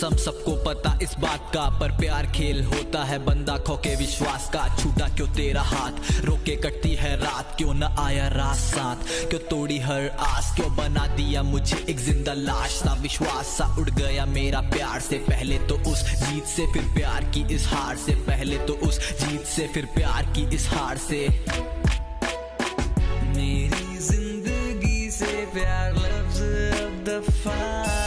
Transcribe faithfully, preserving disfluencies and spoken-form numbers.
कसम सबको पता इस बात का, पर प्यार खेल होता है बंदा खो के विश्वास का। छूटा क्यों तेरा हाथ, रोके कटती है रात, क्यों न आया रात साथ, क्यों तोड़ी हर आस, क्यों बना दिया मुझे एक जिंदा लाश सा। विश्वास सा उड़ गया मेरा प्यार से, पहले तो उस जीत से फिर प्यार की इस हार से, पहले तो उस जीत से फिर प्यार की इस हार से। मेरी जिंदगी से प्यार लफ्ज़ अब दफा